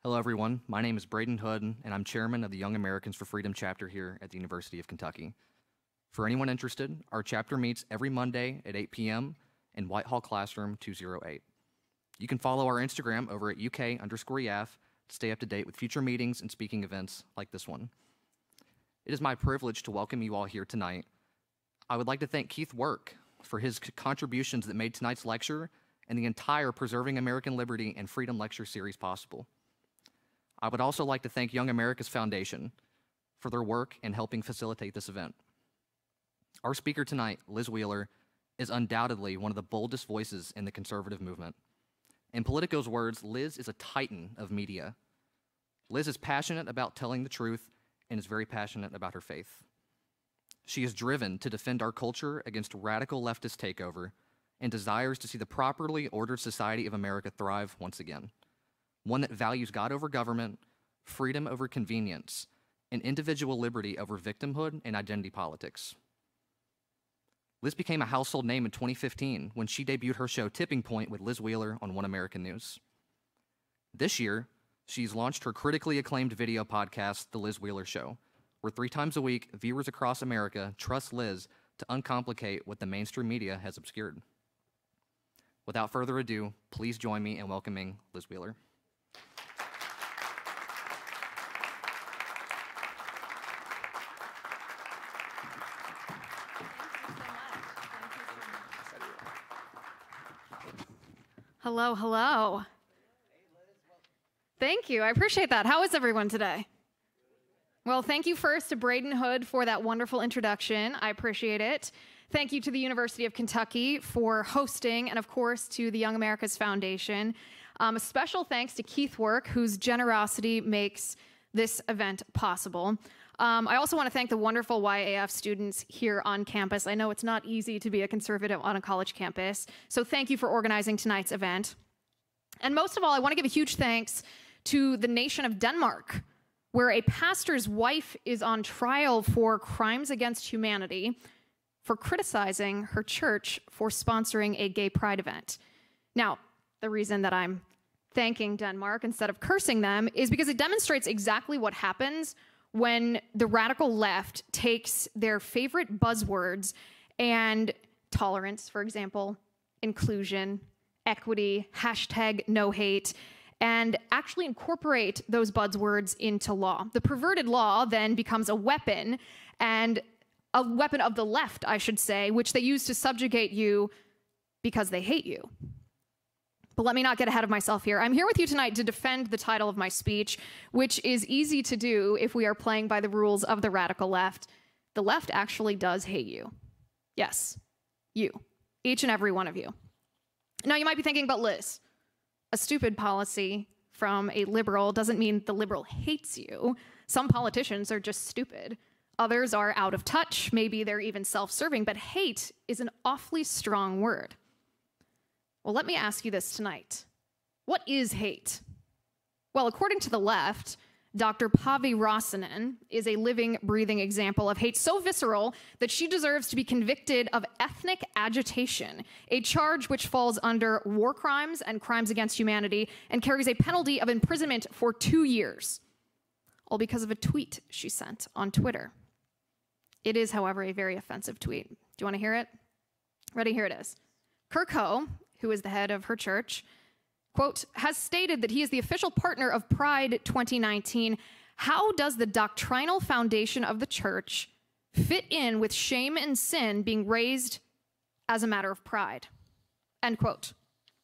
Hello, everyone. My name is Braden Hood, and I'm chairman of the Young Americans for Freedom chapter here at the University of Kentucky. For anyone interested, our chapter meets every Monday at 8 p.m. in Whitehall Classroom 208. You can follow our Instagram over at UK_YAF to stay up to date with future meetings and speaking events like this one. It is my privilege to welcome you all here tonight. I would like to thank Keith Work for his contributions that made tonight's lecture and the entire Preserving American Liberty and Freedom lecture series possible. I would also like to thank Young America's Foundation for their work in helping facilitate this event. Our speaker tonight, Liz Wheeler, is undoubtedly one of the boldest voices in the conservative movement. In Politico's words, Liz is a titan of media. Liz is passionate about telling the truth and is very passionate about her faith. She is driven to defend our culture against radical leftist takeover and desires to see the properly ordered society of America thrive once again. One that values God over government, freedom over convenience, and individual liberty over victimhood and identity politics. Liz became a household name in 2015 when she debuted her show Tipping Point with Liz Wheeler on One American News. This year, she's launched her critically acclaimed video podcast, The Liz Wheeler Show, where 3 times a week, viewers across America trust Liz to uncomplicate what the mainstream media has obscured. Without further ado, please join me in welcoming Liz Wheeler. Hello, hello. Thank you. I appreciate that. How is everyone today? Well, thank you first to Braden Hood for that wonderful introduction. I appreciate it. Thank you to the University of Kentucky for hosting, and of course to the Young America's Foundation. A special thanks to Keith Work, whose generosity makes this event possible. I also want to thank the wonderful YAF students here on campus. I know it's not easy to be a conservative on a college campus, so thank you for organizing tonight's event. And most of all, I want to give a huge thanks to the nation of Denmark, where a pastor's wife is on trial for crimes against humanity for criticizing her church for sponsoring a gay pride event. Now, the reason that I'm thanking Denmark instead of cursing them is because it demonstrates exactly what happens when the radical left takes their favorite buzzwords and tolerance, for example, inclusion, equity, #NoHate, and actually incorporate those buzzwords into law. The perverted law then becomes a weapon, and a weapon of the left, I should say, which they use to subjugate you because they hate you. But let me not get ahead of myself here. I'm here with you tonight to defend the title of my speech, which is easy to do if we are playing by the rules of the radical left. The left actually does hate you. Yes, you. Each and every one of you. Now, you might be thinking, but Liz, a stupid policy from a liberal doesn't mean the liberal hates you. Some politicians are just stupid. Others are out of touch. Maybe they're even self-serving, but hate is an awfully strong word. Well, let me ask you this tonight. What is hate? Well, according to the left, Dr. Pavi Rosanen is a living, breathing example of hate so visceral that she deserves to be convicted of ethnic agitation, a charge which falls under war crimes and crimes against humanity and carries a penalty of imprisonment for 2 years, all because of a tweet she sent on Twitter. It is, however, a very offensive tweet. Do you want to hear it? Ready? Here it is. Kirk Ho, who is the head of her church, quote, has stated that he is the official partner of Pride 2019. How does the doctrinal foundation of the church fit in with shame and sin being raised as a matter of pride? End quote.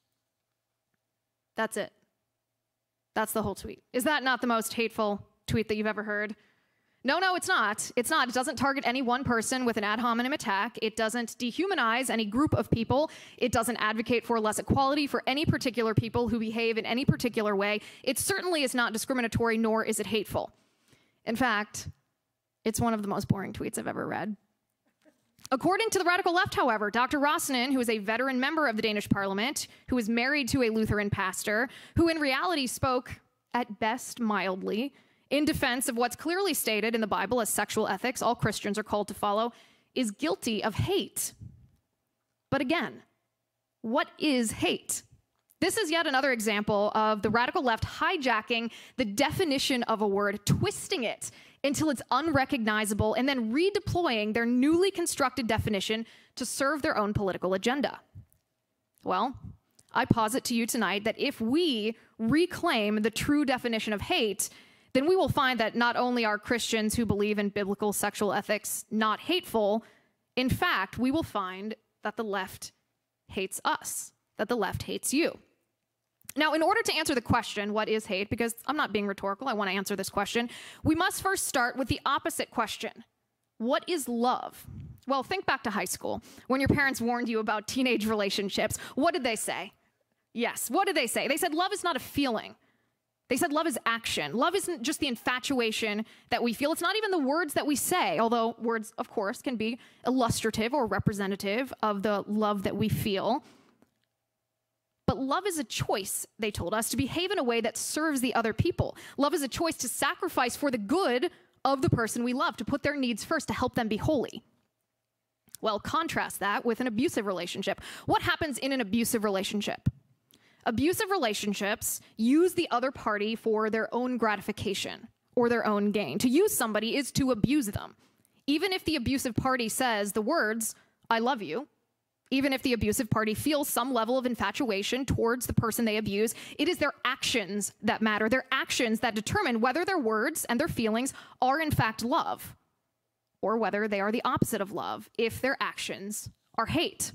That's it. That's the whole tweet. Is that not the most hateful tweet that you've ever heard? No, it's not. It's not. It doesn't target any one person with an ad hominem attack. It doesn't dehumanize any group of people. It doesn't advocate for less equality for any particular people who behave in any particular way. It certainly is not discriminatory, nor is it hateful. In fact, it's one of the most boring tweets I've ever read. According to the radical left, however, Dr. Rosanen, who is a veteran member of the Danish parliament, who is married to a Lutheran pastor, who in reality spoke, at best mildly, in defense of what's clearly stated in the Bible as sexual ethics all Christians are called to follow, is guilty of hate. But again, what is hate? This is yet another example of the radical left hijacking the definition of a word, twisting it until it's unrecognizable, and then redeploying their newly constructed definition to serve their own political agenda. Well, I posit to you tonight that if we reclaim the true definition of hate, then we will find that not only are Christians who believe in biblical sexual ethics not hateful, in fact, we will find that the left hates us, that the left hates you. Now, in order to answer the question, what is hate, because I'm not being rhetorical, I want to answer this question, we must first start with the opposite question. What is love? Well, think back to high school, when your parents warned you about teenage relationships. What did they say? Yes, what did they say? They said love is not a feeling. They said love is action. Love isn't just the infatuation that we feel. It's not even the words that we say, although words, of course, can be illustrative or representative of the love that we feel. But love is a choice, they told us, to behave in a way that serves the other people. Love is a choice to sacrifice for the good of the person we love, to put their needs first, to help them be holy. Well, contrast that with an abusive relationship. What happens in an abusive relationship? Abusive relationships use the other party for their own gratification or their own gain. To use somebody is to abuse them. Even if the abusive party says the words, "I love you," even if the abusive party feels some level of infatuation towards the person they abuse, it is their actions that matter. Their actions that determine whether their words and their feelings are in fact love, or whether they are the opposite of love, if their actions are hate.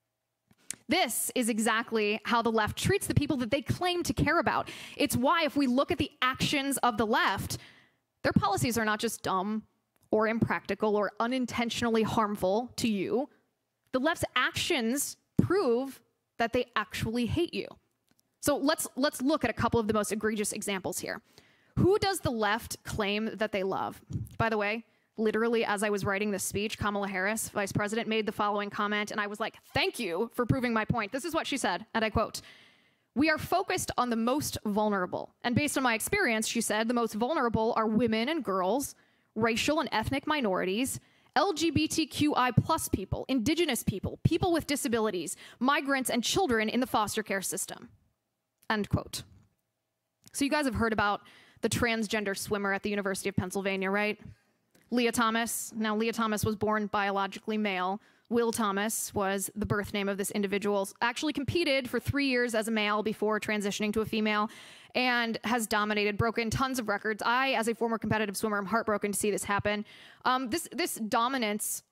This is exactly how the left treats the people that they claim to care about. It's why, if we look at the actions of the left, their policies are not just dumb or impractical or unintentionally harmful to you. The left's actions prove that they actually hate you. So let's look at a couple of the most egregious examples here. Who does the left claim that they love? By the way, literally, as I was writing this speech, Kamala Harris, vice president, made the following comment, and I was like, thank you for proving my point. This is what she said, and I quote, "We are focused on the most vulnerable. And based on my experience," she said, "the most vulnerable are women and girls, racial and ethnic minorities, LGBTQI plus people, indigenous people, people with disabilities, migrants, and children in the foster care system." End quote. So you guys have heard about the transgender swimmer at the University of Pennsylvania, right? Leah Thomas. Now, Leah Thomas was born biologically male. Will Thomas was the birth name of this individual. Actually competed for 3 years as a male before transitioning to a female, and has dominated, broken tons of records. I, as a former competitive swimmer, am heartbroken to see this happen. This dominance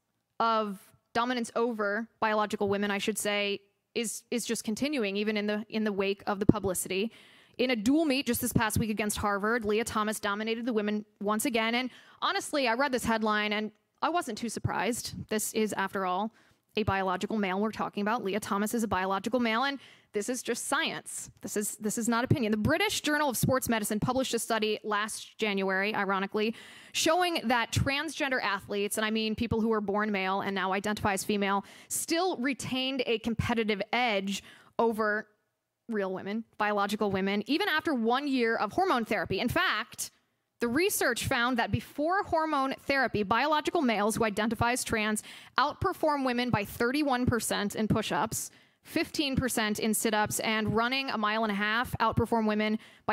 over biological women, I should say, is just continuing, even in the wake of the publicity. In a dual meet just this past week against Harvard, Leah Thomas dominated the women once again. And honestly, I read this headline and I wasn't too surprised. This is, after all, a biological male we're talking about. Leah Thomas is a biological male, and this is just science. This is not opinion. The British Journal of Sports Medicine published a study last January, ironically, showing that transgender athletes, and I mean people who were born male and now identify as female, still retained a competitive edge over real women, biological women, even after 1 year of hormone therapy. In fact, the research found that before hormone therapy, biological males who identify as trans outperform women by 31% in push-ups, 15% in sit-ups, and running a mile and a half outperform women by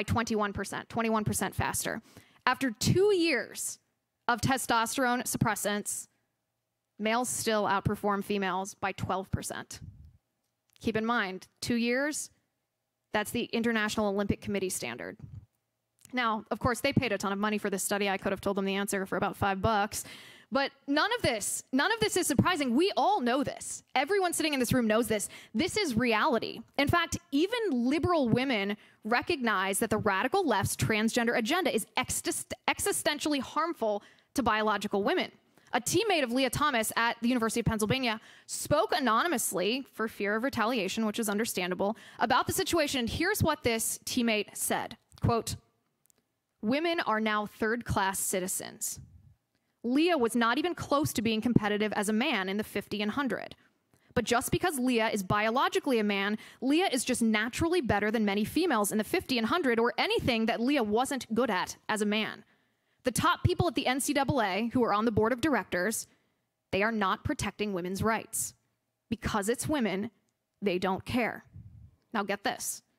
21% faster. After 2 years of testosterone suppressants, males still outperform females by 12%. Keep in mind, 2 years, that's the International Olympic Committee standard. Now, of course, they paid a ton of money for this study. I could have told them the answer for about $5. But none of this is surprising. We all know this. Everyone sitting in this room knows this. This is reality. In fact, even liberal women recognize that the radical left's transgender agenda is existentially harmful to biological women. A teammate of Leah Thomas at the University of Pennsylvania spoke anonymously for fear of retaliation, which is understandable, about the situation. Here's what this teammate said, quote, "Women are now third-class citizens. Leah was not even close to being competitive as a man in the 50 and 100. But just because Leah is biologically a man, Leah is just naturally better than many females in the 50 and 100 or anything that Leah wasn't good at as a man. The top people at the NCAA who are on the board of directors, they are not protecting women's rights. Because it's women, they don't care." Now get this.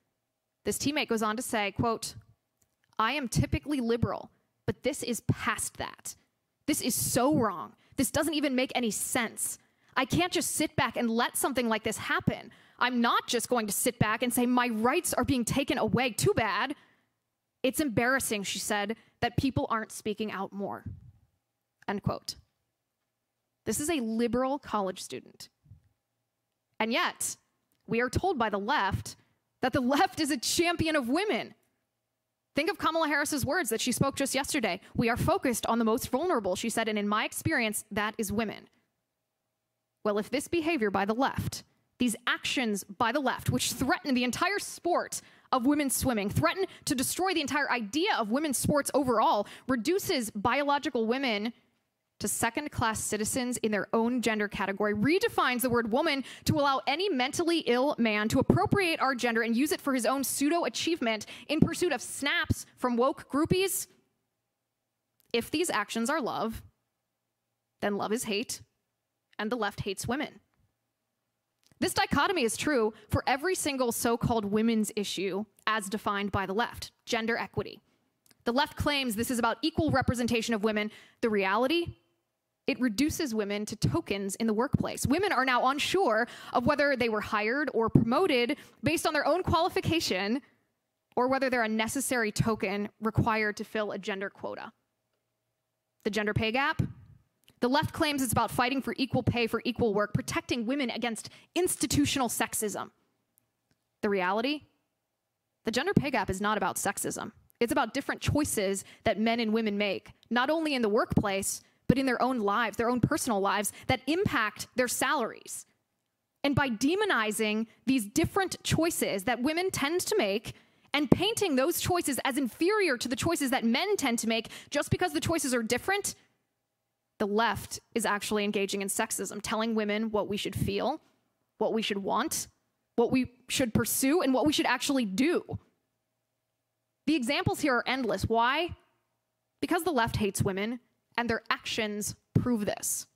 This teammate goes on to say, quote, "I am typically liberal, but this is past that. This is so wrong. This doesn't even make any sense. I can't just sit back and let something like this happen. I'm not just going to sit back and say my rights are being taken away. Too bad. It's embarrassing," she said, "that people aren't speaking out more." End quote. This is a liberal college student. And yet, we are told by the left that the left is a champion of women. Think of Kamala Harris's words that she spoke just yesterday. "We are focused on the most vulnerable," she said, "and in my experience, that is women." Well, if this behavior by the left, these actions by the left, which threaten the entire sport of women's swimming, threaten to destroy the entire idea of women's sports overall, reduces biological women to second-class citizens in their own gender category, redefines the word woman to allow any mentally ill man to appropriate our gender and use it for his own pseudo-achievement in pursuit of snaps from woke groupies. If these actions are love, then love is hate, and the left hates women. This dichotomy is true for every single so-called women's issue as defined by the left, gender equity. The left claims this is about equal representation of women. The reality, it reduces women to tokens in the workplace. Women are now unsure of whether they were hired or promoted based on their own qualification or whether they're a necessary token required to fill a gender quota. The gender pay gap, the left claims it's about fighting for equal pay for equal work, protecting women against institutional sexism. The reality, the gender pay gap is not about sexism. It's about different choices that men and women make, not only in the workplace, but in their own lives, their own personal lives, that impact their salaries. And by demonizing these different choices that women tend to make and painting those choices as inferior to the choices that men tend to make just because the choices are different, the left is actually engaging in sexism, telling women what we should feel, what we should want, what we should pursue, and what we should actually do. The examples here are endless. Why? Because the left hates women, and their actions prove this.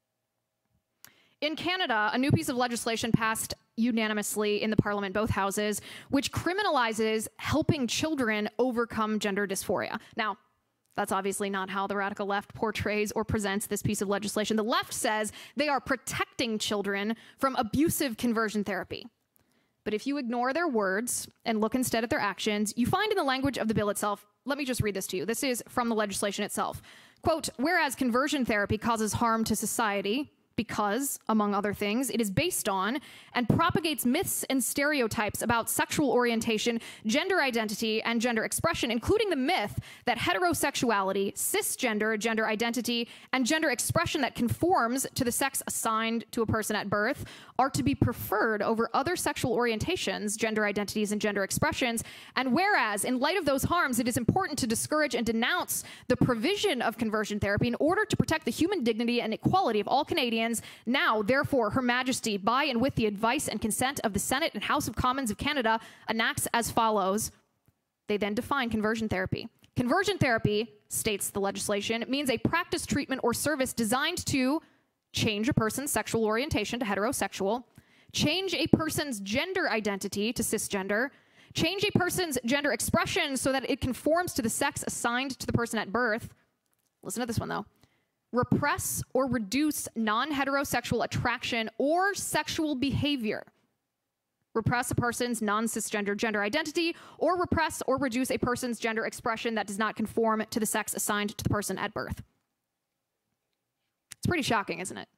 In Canada, a new piece of legislation passed unanimously in the parliament, both houses, which criminalizes helping children overcome gender dysphoria. Now, that's obviously not how the radical left portrays or presents this piece of legislation. The left says they are protecting children from abusive conversion therapy. But if you ignore their words and look instead at their actions, you find in the language of the bill itself, let me just read this to you. This is from the legislation itself. Quote, "Whereas conversion therapy causes harm to society because, among other things, it is based on and propagates myths and stereotypes about sexual orientation, gender identity, and gender expression, including the myth that heterosexuality, cisgender, gender identity, and gender expression that conforms to the sex assigned to a person at birth are to be preferred over other sexual orientations, gender identities, and gender expressions. And whereas, in light of those harms, it is important to discourage and denounce the provision of conversion therapy in order to protect the human dignity and equality of all Canadians. Now, therefore, Her Majesty, by and with the advice and consent of the Senate and House of Commons of Canada, enacts as follows." They then define conversion therapy. Conversion therapy, states the legislation, means a practice, treatment, or service designed to change a person's sexual orientation to heterosexual, change a person's gender identity to cisgender, change a person's gender expression so that it conforms to the sex assigned to the person at birth. Listen to this one, though. Repress or reduce non-heterosexual attraction or sexual behavior. Repress a person's non-cisgender gender identity, or repress or reduce a person's gender expression that does not conform to the sex assigned to the person at birth. It's pretty shocking, isn't it?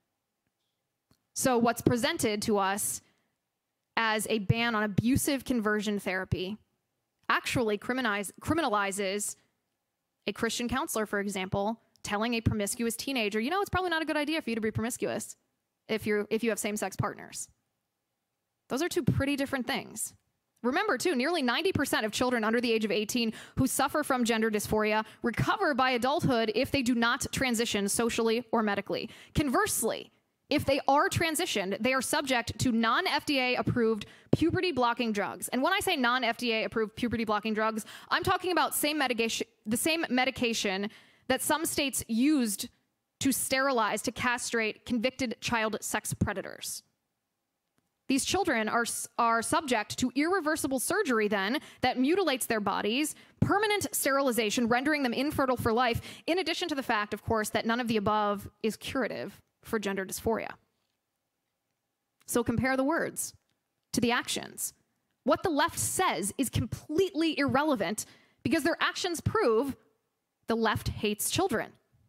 So what's presented to us as a ban on abusive conversion therapy actually criminalizes a Christian counselor, for example, telling a promiscuous teenager, you know, it's probably not a good idea for you to be promiscuous if you have same-sex partners. Those are two pretty different things. Remember, too, nearly 90% of children under the age of 18 who suffer from gender dysphoria recover by adulthood if they do not transition socially or medically. Conversely, if they are transitioned, they are subject to non-FDA approved puberty-blocking drugs. And when I say non-FDA approved puberty-blocking drugs, I'm talking about the same medication that some states used to sterilize, to castrate convicted child sex predators. These children are subject to irreversible surgery then that mutilates their bodies, permanent sterilization, rendering them infertile for life, in addition to the fact, of course, that none of the above is curative for gender dysphoria. So compare the words to the actions. What the left says is completely irrelevant because their actions prove the left hates children.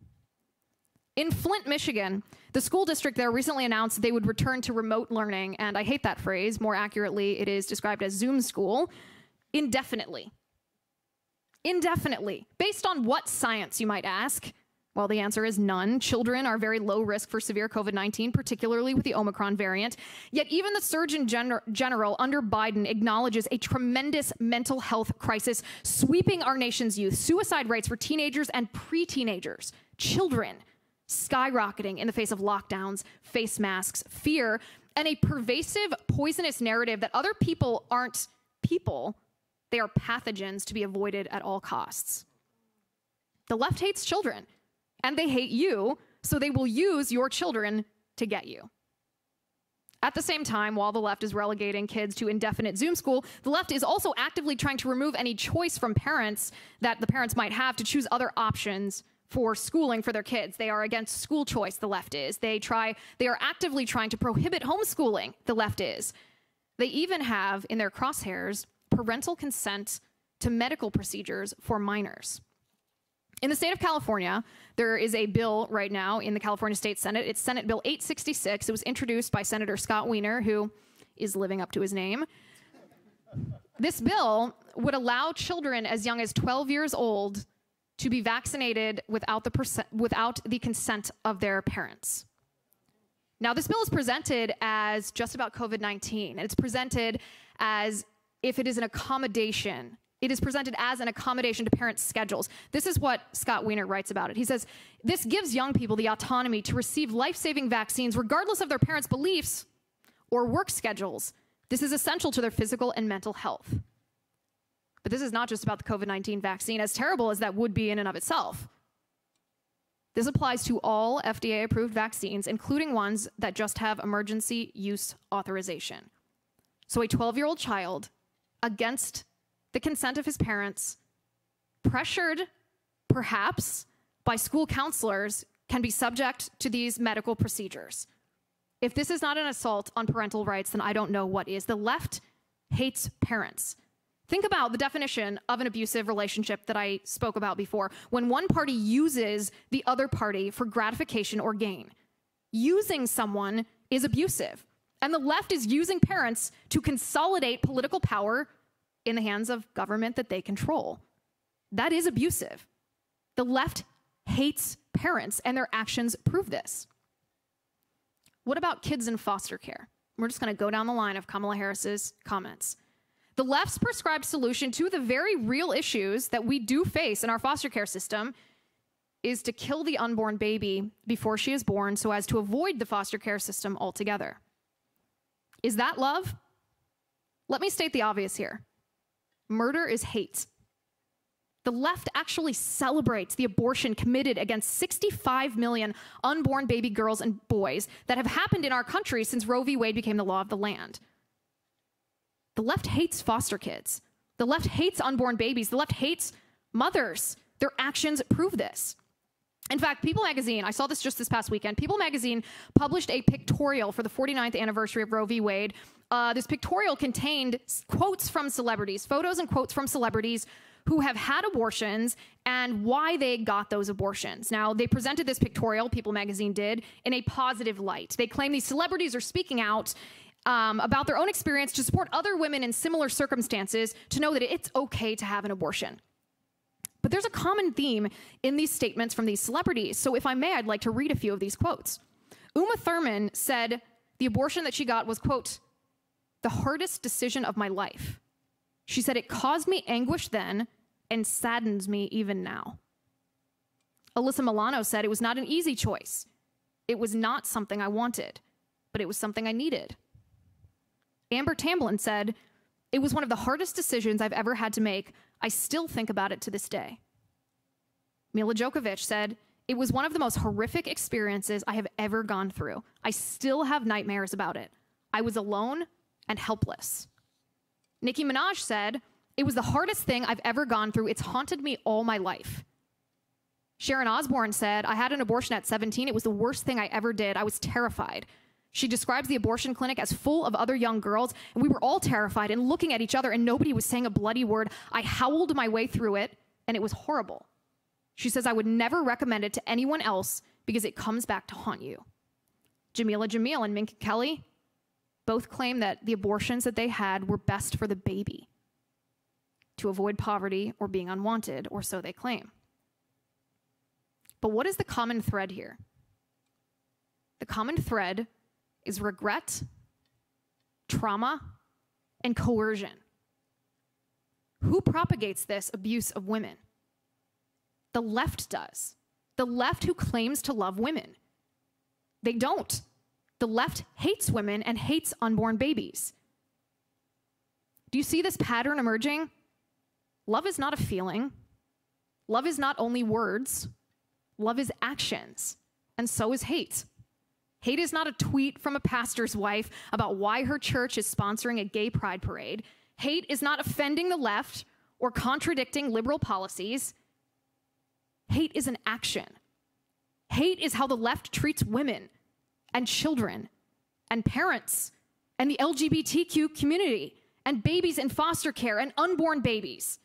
In Flint, Michigan, the school district there recently announced they would return to remote learning, and I hate that phrase. More accurately, it is described as Zoom school, indefinitely. Indefinitely. Based on what science, you might ask? Well, the answer is none. Children are very low risk for severe COVID-19, particularly with the Omicron variant. Yet even the Surgeon General under Biden acknowledges a tremendous mental health crisis sweeping our nation's youth. Suicide rates for teenagers and pre-teenagers, children, skyrocketing in the face of lockdowns, face masks, fear, and a pervasive, poisonous narrative that other people aren't people. They are pathogens to be avoided at all costs. The left hates children. And they hate you, so they will use your children to get you. At the same time, while the left is relegating kids to indefinite Zoom school, the left is also actively trying to remove any choice from parents that the parents might have to choose other options for schooling for their kids. They are against school choice, the left is. They are actively trying to prohibit homeschooling, the left is. They even have in their crosshairs parental consent to medical procedures for minors. In the state of California, there is a bill right now in the California State Senate. It's Senate Bill 866. It was introduced by Senator Scott Wiener, who is living up to his name. This bill would allow children as young as 12 years old to be vaccinated without the consent of their parents. Now, this bill is presented as just about COVID-19, and it's presented as if it is an accommodation. It is presented as an accommodation to parents' schedules. This is what Scott Wiener writes about it. He says, this gives young people the autonomy to receive life-saving vaccines regardless of their parents' beliefs or work schedules. This is essential to their physical and mental health. But this is not just about the COVID-19 vaccine, as terrible as that would be in and of itself. This applies to all FDA-approved vaccines, including ones that just have emergency use authorization. So a 12-year-old child, against the consent of his parents, pressured perhaps by school counselors, can be subject to these medical procedures. If this is not an assault on parental rights, then I don't know what is. The left hates parents. Think about the definition of an abusive relationship that I spoke about before. When one party uses the other party for gratification or gain. Using someone is abusive. And the left is using parents to consolidate political power in the hands of government that they control. That is abusive. The left hates parents, and their actions prove this. What about kids in foster care? We're just going to go down the line of Kamala Harris's comments. The left's prescribed solution to the very real issues that we do face in our foster care system is to kill the unborn baby before she is born so as to avoid the foster care system altogether. Is that love? Let me state the obvious here. Murder is hate. The left actually celebrates the abortion committed against 65 million unborn baby girls and boys that have happened in our country since Roe v. Wade became the law of the land. The left hates foster kids. The left hates unborn babies. The left hates mothers. Their actions prove this. In fact, People magazine, I saw this just this past weekend, People magazine published a pictorial for the 49th anniversary of Roe v. Wade. This pictorial contained quotes from celebrities, photos and quotes from celebrities who have had abortions and why they got those abortions. Now, they presented this pictorial, People magazine did, in a positive light. They claim these celebrities are speaking out about their own experience to support other women in similar circumstances to know that it's okay to have an abortion. But there's a common theme in these statements from these celebrities. So if I may, I'd like to read a few of these quotes. Uma Thurman said the abortion that she got was, quote, the hardest decision of my life. She said, it caused me anguish then and saddens me even now. Alyssa Milano said it was not an easy choice. It was not something I wanted, but it was something I needed. Amber Tamblyn said, it was one of the hardest decisions I've ever had to make. I still think about it to this day. Mila Djokovic said, it was one of the most horrific experiences I have ever gone through. I still have nightmares about it. I was alone and helpless. Nicki Minaj said, "It was the hardest thing I've ever gone through. It's haunted me all my life." Sharon Osbourne said, "I had an abortion at 17. It was the worst thing I ever did. I was terrified." She describes the abortion clinic as full of other young girls, and we were all terrified and looking at each other, and nobody was saying a bloody word. I howled my way through it, and it was horrible. She says, "I would never recommend it to anyone else because it comes back to haunt you." Jamila Jamil and Minka Kelly both claim that the abortions that they had were best for the baby, to avoid poverty or being unwanted, or so they claim. But what is the common thread here? The common thread is regret, trauma, and coercion. Who propagates this abuse of women? The left does. The left who claims to love women. They don't. The left hates women and hates unborn babies. Do you see this pattern emerging? Love is not a feeling. Love is not only words. Love is actions, and so is hate. Hate is not a tweet from a pastor's wife about why her church is sponsoring a gay pride parade. Hate is not offending the left or contradicting liberal policies. Hate is an action. Hate is how the left treats women and children and parents and the LGBTQ community and babies in foster care and unborn babies.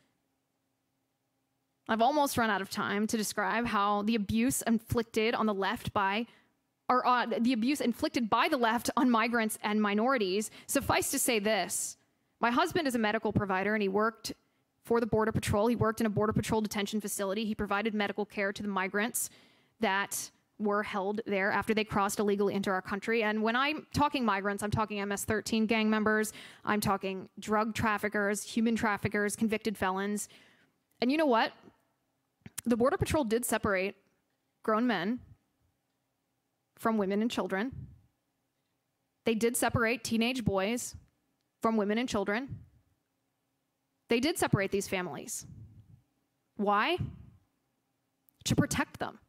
I've almost run out of time to describe how the abuse inflicted on the left by the abuse inflicted by the left on migrants and minorities. Suffice to say this: my husband is a medical provider, and he worked for the Border Patrol. He worked in a Border Patrol detention facility. He provided medical care to the migrants that were held there after they crossed illegally into our country. And when I'm talking migrants, I'm talking MS-13 gang members, I'm talking drug traffickers, human traffickers, convicted felons. And you know what? The Border Patrol did separate grown men from women and children. They did separate teenage boys from women and children. They did separate these families. Why? To protect them.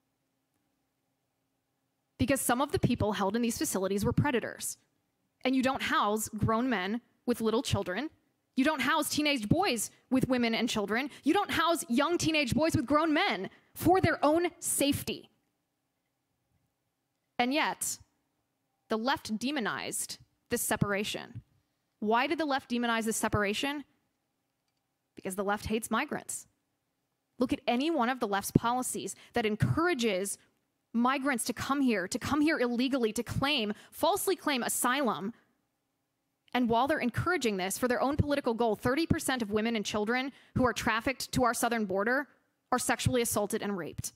Because some of the people held in these facilities were predators. And you don't house grown men with little children. You don't house teenage boys with women and children. You don't house young teenage boys with grown men for their own safety. And yet, the left demonized this separation. Why did the left demonize this separation? Because the left hates migrants. Look at any one of the left's policies that encourages migrants to come here illegally, to falsely claim asylum. And while they're encouraging this for their own political goal, 30% of women and children who are trafficked to our southern border are sexually assaulted and raped.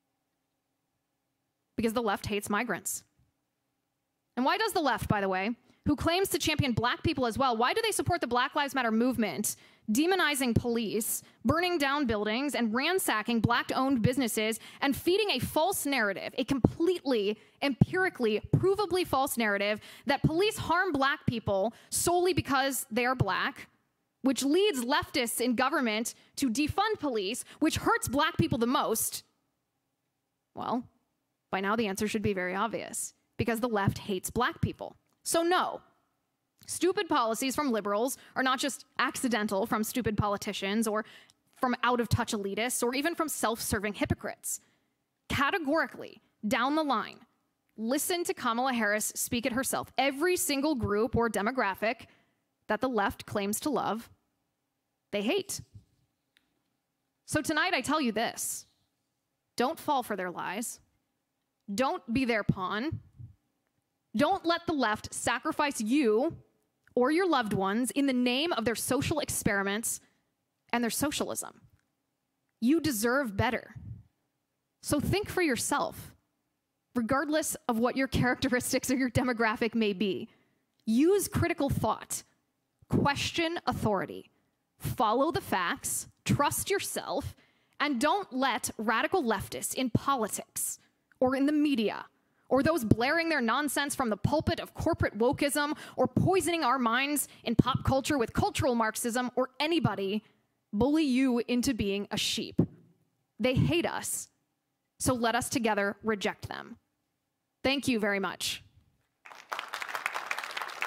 Because the left hates migrants. And why does the left, by the way, who claims to champion black people as well, why do they support the Black Lives Matter movement, demonizing police, burning down buildings, and ransacking black-owned businesses, and feeding a false narrative, a completely, empirically, provably false narrative that police harm black people solely because they are black, which leads leftists in government to defund police, which hurts black people the most? Well, by now the answer should be very obvious, because the left hates black people. So no, stupid policies from liberals are not just accidental from stupid politicians or from out-of-touch elitists or even from self-serving hypocrites. Categorically, down the line, listen to Kamala Harris speak it herself. Every single group or demographic that the left claims to love, they hate. So tonight I tell you this: don't fall for their lies. Don't be their pawn. Don't let the left sacrifice you or your loved ones in the name of their social experiments and their socialism. You deserve better. So think for yourself, regardless of what your characteristics or your demographic may be. Use critical thought. Question authority. Follow the facts. Trust yourself. And don't let radical leftists in politics or in the media, or those blaring their nonsense from the pulpit of corporate wokeism, or poisoning our minds in pop culture with cultural Marxism, or anybody bully you into being a sheep. They hate us, so let us together reject them. Thank you very much.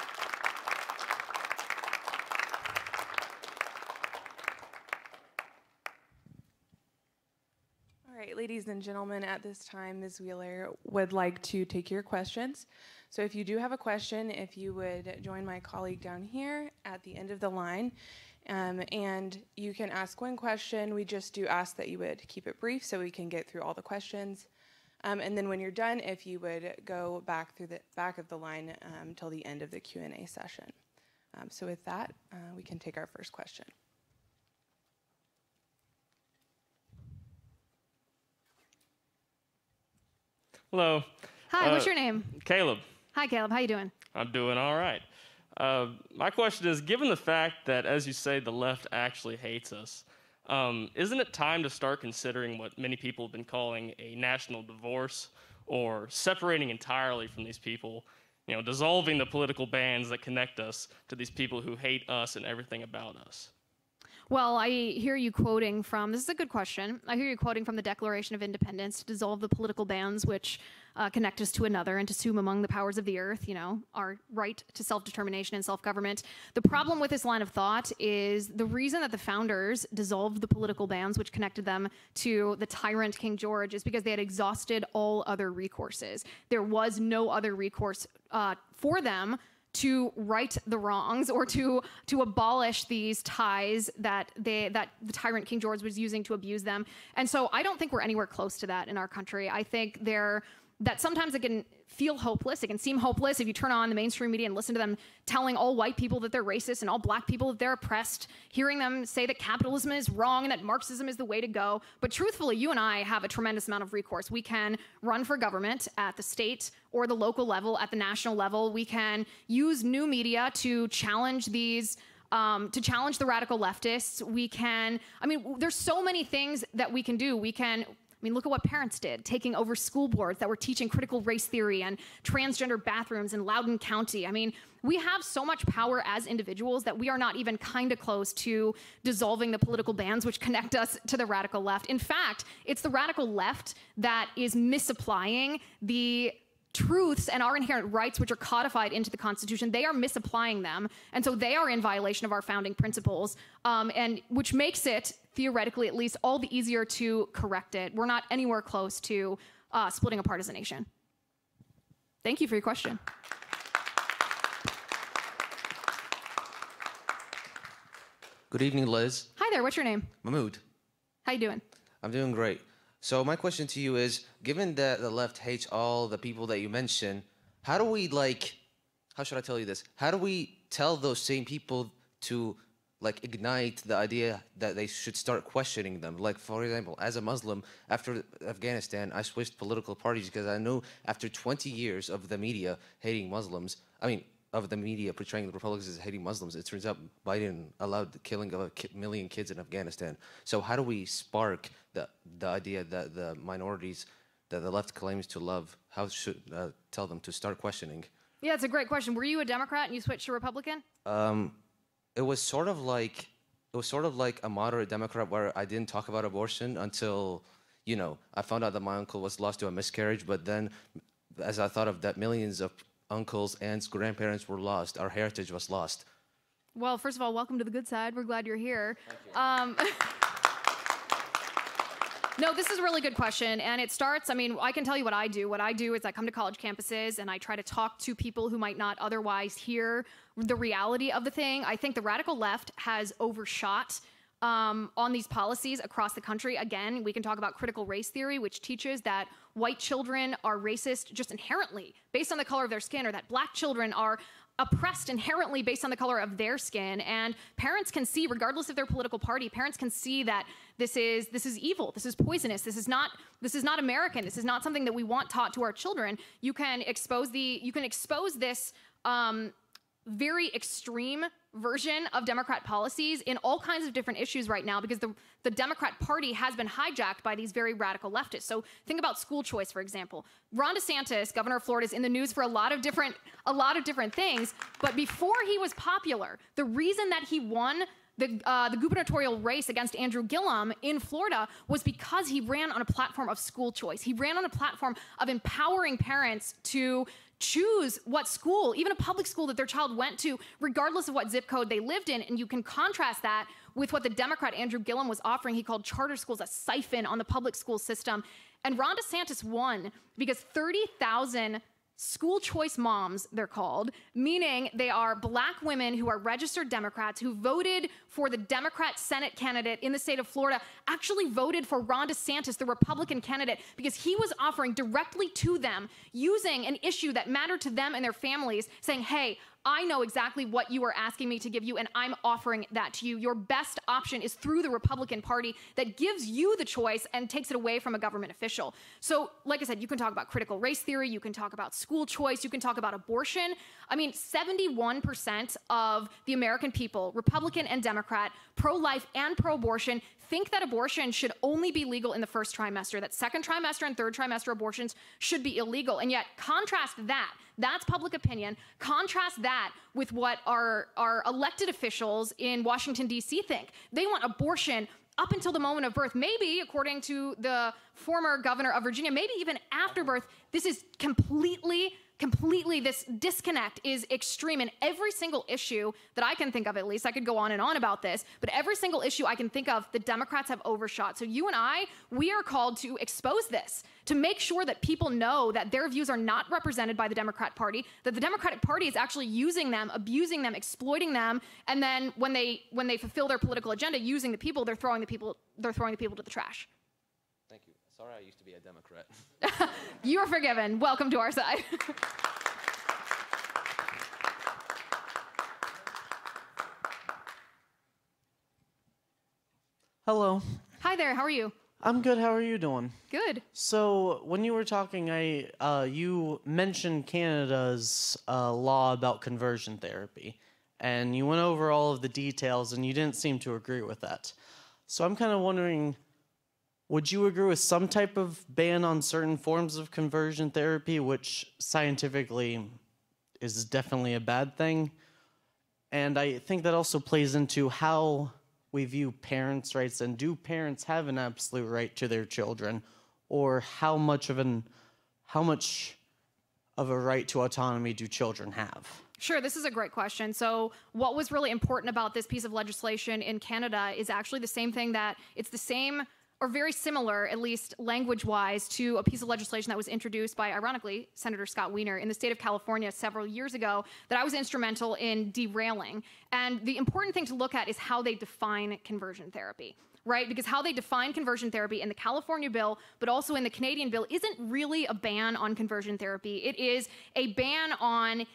right, ladies and gentlemen, at this time, Ms. Wheeler would like to take your questions. So if you do have a question, if you would join my colleague down here at the end of the line, and you can ask one question. We just do ask that you would keep it brief so we can get through all the questions. And then when you're done, if you would go back through the back of the line till the end of the Q&A session. So with that, we can take our first question. Hello. Hi, what's your name? Caleb. Hi, Caleb. How you doing? I'm doing all right. My question is, given the fact that, as you say, the left actually hates us, isn't it time to start considering what many people have been calling a national divorce, or separating entirely from these people, dissolving the political bands that connect us to these people who hate us and everything about us? Well, I hear you quoting from, this is a good question, I hear you quoting from the Declaration of Independence to dissolve the political bands which connect us to another and to assume among the powers of the earth, our right to self-determination and self-government. The problem with this line of thought is the reason that the founders dissolved the political bands which connected them to the tyrant King George is because they had exhausted all other recourses. There was no other recourse for them to right the wrongs or to abolish these ties that the tyrant King George was using to abuse them. And so I don't think we're anywhere close to that in our country. I think that sometimes it can feel hopeless. It can seem hopeless if you turn on the mainstream media and listen to them telling all white people that they're racist and all black people that they're oppressed, hearing them say that capitalism is wrong and that Marxism is the way to go. But truthfully, you and I have a tremendous amount of recourse. We can run for government at the state or the local level, at the national level. We can use new media to challenge these to challenge the radical leftists. There's so many things that we can do. Look at what parents did, taking over school boards that were teaching critical race theory and transgender bathrooms in Loudoun County. We have so much power as individuals that we are not even kind of close to dissolving the political bands which connect us to the radical left. In fact, it's the radical left that is misapplying the truths and our inherent rights which are codified into the Constitution. They are misapplying them, and so they are in violation of our founding principles, and which makes it, theoretically at least, all the easier to correct it. We're not anywhere close to splitting apart as a nation. Thank you for your question. Good evening, Liz. Hi there, what's your name? Mahmood. How you doing? I'm doing great. So my question to you is, given that the left hates all the people that you mentioned, how do we, how should I tell you this? How do we tell those same people to, ignite the idea that they should start questioning them? For example, as a Muslim, after Afghanistan, I switched political parties because I knew after 20 years of the media hating Muslims, of the media portraying the Republicans as hating Muslims, it turns out Biden allowed the killing of a million kids in Afghanistan. So how do we spark the idea that the minorities that the left claims to love, how should tell them to start questioning? Yeah, it's a great question. Were you a Democrat and you switched to Republican? It was sort of like a moderate Democrat where I didn't talk about abortion until, I found out that my uncle was lost to a miscarriage. But then, as I thought of that, millions of uncles, aunts, grandparents were lost. Our heritage was lost. Well, first of all, welcome to the good side. We're glad you're here. No, this is a really good question, and it starts, I can tell you what I do. What I do is I come to college campuses and I try to talk to people who might not otherwise hear the reality of the thing. I think the radical left has overshot on these policies across the country. Again, we can talk about critical race theory, which teaches that white children are racist just inherently based on the color of their skin, or that black children are oppressed inherently based on the color of their skin. And parents can see, regardless of their political party, parents can see that this is evil, this is poisonous, this is not American, this is not something that we want taught to our children. You can expose this very extreme version of Democrat policies in all kinds of different issues right now, because the Democrat Party has been hijacked by these very radical leftists. So think about school choice, for example. Ron DeSantis, governor of Florida, is in the news for a lot of different things. But before he was popular, the reason that he won the gubernatorial race against Andrew Gillum in Florida was because he ran on a platform of school choice. He ran on a platform of empowering parents to choose what school, even a public school, that their child went to, regardless of what zip code they lived in. And you can contrast that with what the Democrat Andrew Gillum was offering. He called charter schools a siphon on the public school system. And Ron DeSantis won because 30,000 school choice moms, they're called, meaning they are black women who are registered Democrats who voted for the Democrat Senate candidate in the state of Florida, actually voted for Ron DeSantis, the Republican candidate, because he was offering directly to them, using an issue that mattered to them and their families, saying, hey, I know exactly what you are asking me to give you, and I'm offering that to you. Your best option is through the Republican Party that gives you the choice and takes it away from a government official. So, like I said, you can talk about critical race theory, you can talk about school choice, you can talk about abortion. I mean, 71% of the American people, Republican and Democrat, pro-life and pro-abortion, think that abortion should only be legal in the first trimester, that second trimester and third trimester abortions should be illegal. And yet, contrast that. That's public opinion. Contrast that with what our elected officials in Washington, D.C. think. They want abortion up until the moment of birth, maybe, according to the former governor of Virginia, maybe even after birth. This is completely, this disconnect is extreme. And every single issue that I can think of, at least, I could go on and on about this, but every single issue I can think of, the Democrats have overshot. So you and I, we are called to expose this, to make sure that people know that their views are not represented by the Democrat Party, that the Democratic Party is actually using them, abusing them, exploiting them, and then when they fulfill their political agenda, using the people, they're throwing the people to the trash. Thank you. Sorry, I used to be a Democrat. You are forgiven. Welcome to our side. Hello. Hi there. How are you? I'm good. How are you doing? Good. So when you were talking, you mentioned Canada's law about conversion therapy, and you went over all of the details, and you didn't seem to agree with that. So I'm kind of wondering, would you agree with some type of ban on certain forms of conversion therapy, which scientifically is definitely a bad thing? And I think that also plays into how we view parents' rights, and do parents have an absolute right to their children, or how much of a right to autonomy do children have? Sure, this is a great question. So what was really important about this piece of legislation in Canada is actually the same thing, that it's the same or very similar, at least language-wise, to a piece of legislation that was introduced by, ironically, Senator Scott Wiener in the state of California several years ago that I was instrumental in derailing. And the important thing to look at is how they define conversion therapy, right? Because how they define conversion therapy in the California bill, but also in the Canadian bill, isn't really a ban on conversion therapy. It is a ban on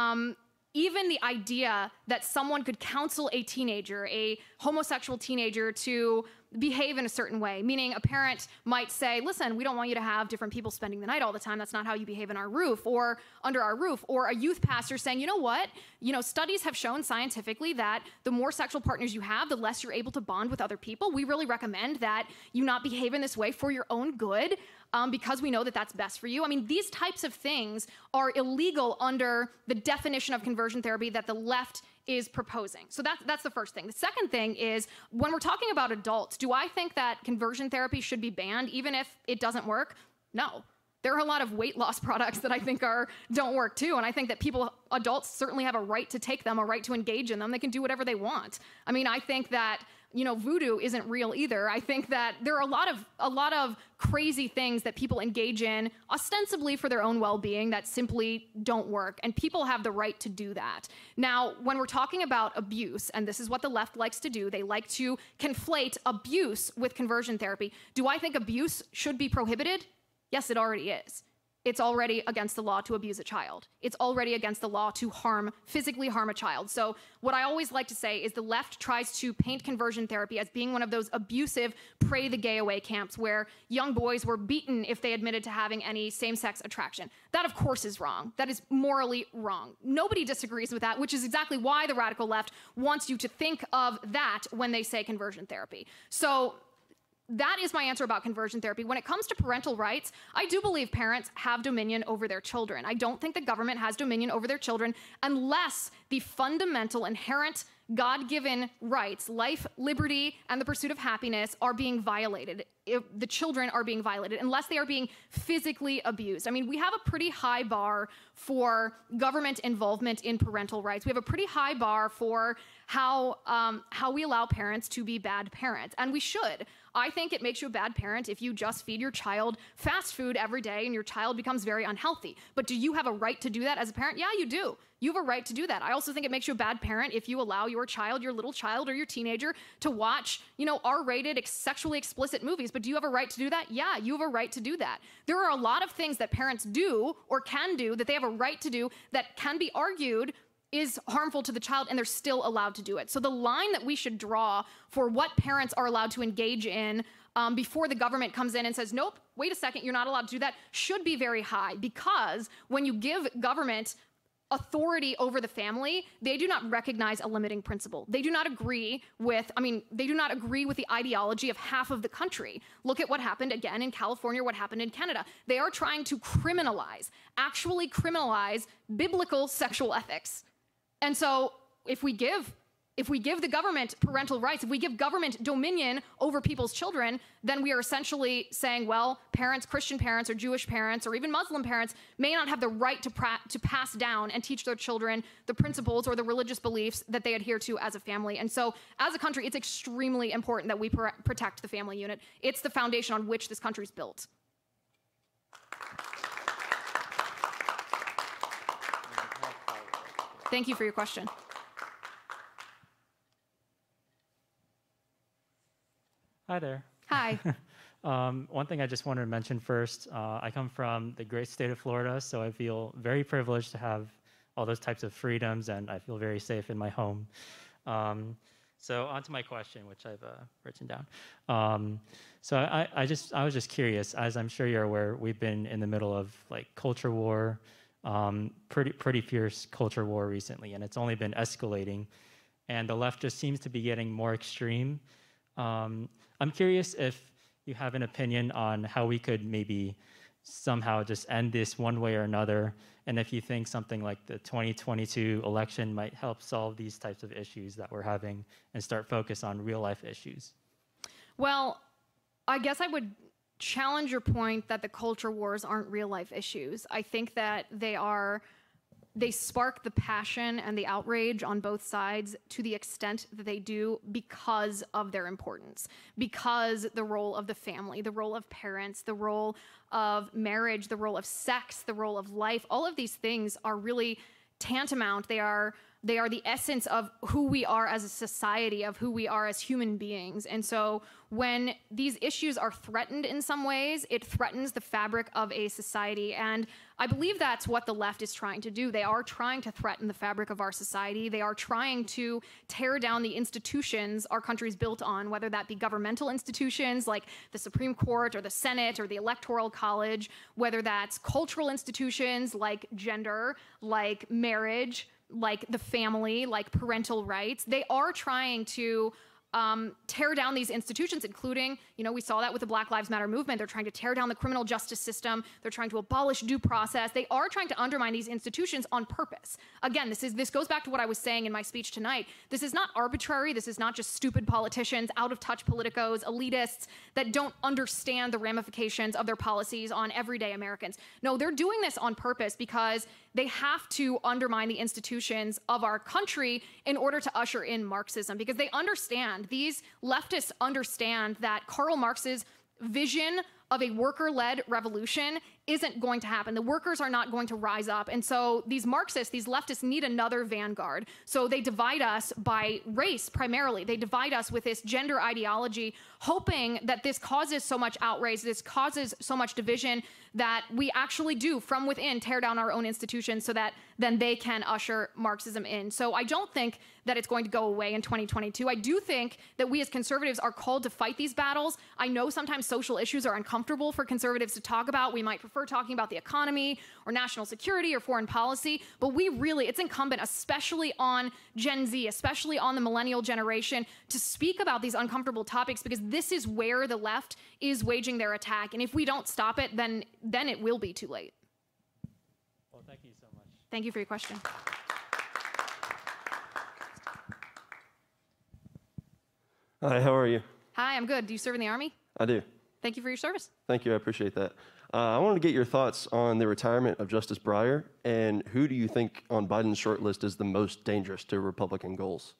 even the idea that someone could counsel a teenager, a homosexual teenager, to behave in a certain way, meaning a parent might say, listen, we don't want you to have different people spending the night all the time. That's not how you behave in our roof or under our roof. Or a youth pastor saying, you know what? Studies have shown scientifically that the more sexual partners you have, the less you're able to bond with other people. We really recommend that you not behave in this way for your own good, because we know that that's best for you. I mean, these types of things are illegal under the definition of conversion therapy that the left is proposing. So that's the first thing. The second thing is, when we're talking about adults, do I think that conversion therapy should be banned even if it doesn't work? No. There are a lot of weight loss products that I think don't work too, and I think that adults certainly have a right to take them, a right to engage in them. They can do whatever they want. I mean, I think that voodoo isn't real either. I think that there are a lot of crazy things that people engage in ostensibly for their own well-being that simply don't work, and people have the right to do that. Now, when we're talking about abuse, and this is what the left likes to do, they like to conflate abuse with conversion therapy. Do I think abuse should be prohibited? Yes, it already is. It's already against the law to abuse a child. It's already against the law to physically harm a child. So what I always like to say is the left tries to paint conversion therapy as being one of those abusive pray the gay away camps where young boys were beaten if they admitted to having any same-sex attraction. That, of course, is wrong. That is morally wrong. Nobody disagrees with that, which is exactly why the radical left wants you to think of that when they say conversion therapy. So that is my answer about conversion therapy. When it comes to parental rights, I do believe parents have dominion over their children. I don't think the government has dominion over their children unless the fundamental, inherent, God-given rights, life, liberty, and the pursuit of happiness are being violated. If the children are being violated, unless they are being physically abused. I mean, we have a pretty high bar for government involvement in parental rights. We have a pretty high bar for how we allow parents to be bad parents, and we should. I think it makes you a bad parent if you just feed your child fast food every day and your child becomes very unhealthy. But do you have a right to do that as a parent? Yeah, you do. You have a right to do that. I also think it makes you a bad parent if you allow your child, your little child or your teenager to watch, R-rated, sexually explicit movies. But do you have a right to do that? Yeah, you have a right to do that. There are a lot of things that parents do or can do that they have a right to do that can be argued is harmful to the child, and they're still allowed to do it. So the line that we should draw for what parents are allowed to engage in before the government comes in and says, nope, wait a second, you're not allowed to do that, should be very high, because when you give government authority over the family, they do not recognize a limiting principle. They do not agree with, the ideology of half of the country. Look at what happened again in California, what happened in Canada. They are trying to actually criminalize biblical sexual ethics. And so if we give the government parental rights, if we give government dominion over people's children, then we are essentially saying, well, parents, Christian parents or Jewish parents or even Muslim parents may not have the right to pass down and teach their children the principles or the religious beliefs that they adhere to as a family. And so as a country, it's extremely important that we protect the family unit. It's the foundation on which this country is built. Thank you for your question. Hi there. Hi. One thing I just wanted to mention first, I come from the great state of Florida, so I feel very privileged to have all those types of freedoms, and I feel very safe in my home. So on to my question, which I've written down. So I was just curious, as I'm sure you're aware, we've been in the middle of culture war, pretty fierce culture war recently, and it's only been escalating, and the left just seems to be getting more extreme. I'm curious if you have an opinion on how we could maybe somehow just end this one way or another, and if you think something like the 2022 election might help solve these types of issues that we're having and start focus on real life issues. Well, I guess I would challenge your point that the culture wars aren't real life issues. I think that they spark the passion and the outrage on both sides to the extent that they do because of their importance, because the role of the family, the role of parents, the role of marriage, the role of sex, the role of life, all of these things are really tantamount. They are the essence of who we are as a society, of who we are as human beings. And so when these issues are threatened in some ways, it threatens the fabric of a society. And I believe that's what the left is trying to do. They are trying to threaten the fabric of our society. They are trying to tear down the institutions our country's built on, whether that be governmental institutions like the Supreme Court or the Senate or the Electoral College, whether that's cultural institutions like gender, like marriage, like the family, like parental rights. They are trying to tear down these institutions, including, we saw that with the Black Lives Matter movement. They're trying to tear down the criminal justice system. They're trying to abolish due process. They are trying to undermine these institutions on purpose. Again, this goes back to what I was saying in my speech tonight. This is not arbitrary. This is not just stupid politicians, out-of-touch politicos, elitists that don't understand the ramifications of their policies on everyday Americans. No, they're doing this on purpose because they have to undermine the institutions of our country in order to usher in Marxism, because they understand, these leftists understand that Karl Marx's vision of a worker-led revolution isn't going to happen. The workers are not going to rise up. And so these Marxists, these leftists need another vanguard. So they divide us by race primarily. They divide us with this gender ideology, hoping that this causes so much outrage, this causes so much division that we actually do from within tear down our own institutions so that then they can usher Marxism in. So I don't think that it's going to go away in 2022. I do think that we as conservatives are called to fight these battles. I know sometimes social issues are uncomfortable uncomfortable for conservatives to talk about. We might prefer talking about the economy or national security or foreign policy, but it's incumbent, especially on Gen Z, especially on the millennial generation, to speak about these uncomfortable topics, because this is where the left is waging their attack. And if we don't stop it, then it will be too late. Well, thank you so much. Thank you for your question. Hi, how are you? Hi, I'm good. Do you serve in the Army? I do. Thank you for your service. Thank you, I appreciate that. I wanted to get your thoughts on the retirement of Justice Breyer, and who do you think on Biden's short list is the most dangerous to Republican goals?